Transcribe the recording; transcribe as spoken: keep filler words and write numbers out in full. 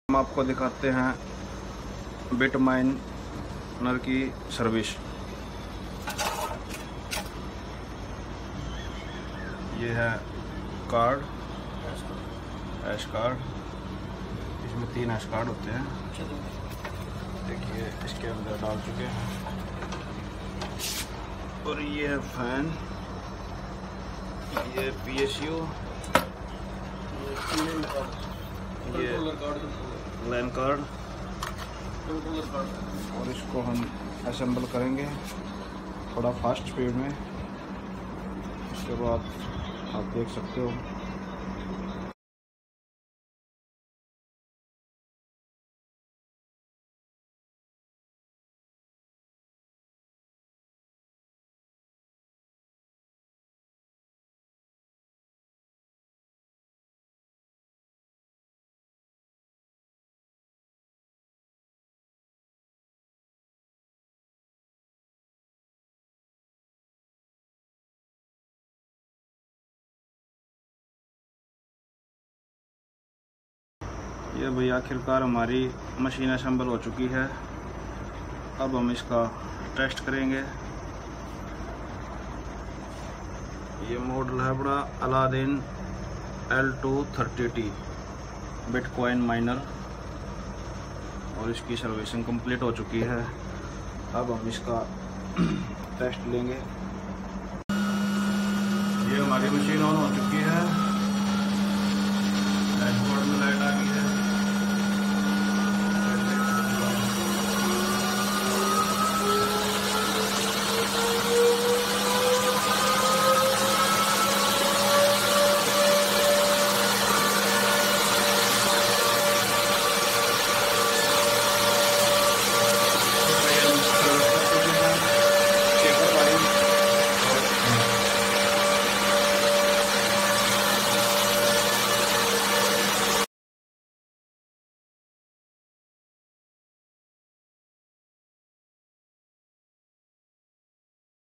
हम आपको दिखाते हैं एंटमाइनर की सर्विस। ये है कार्ड, ऐश कार्ड। इसमें तीन ऐश कार्ड होते हैं। देखिए इसके अंदर डाल चुके हैं। और ये है फैन, ये पीएसयू, ये लैन कार्ड, और इसको हम असेंबल करेंगे थोड़ा फास्ट स्पीड में। उसके बाद आप देख सकते हो ये भाई आखिरकार हमारी मशीन असेंबल हो चुकी है। अब हम इसका टेस्ट करेंगे। ये मॉडल है बड़ा Aladdin L two thirty T bitcoin miner, और इसकी सर्विसिंग कंप्लीट हो चुकी है। अब हम इसका टेस्ट लेंगे। ये हमारी मशीन ऑन हो चुकी है। डैशबोर्ड में लाइट आ गई।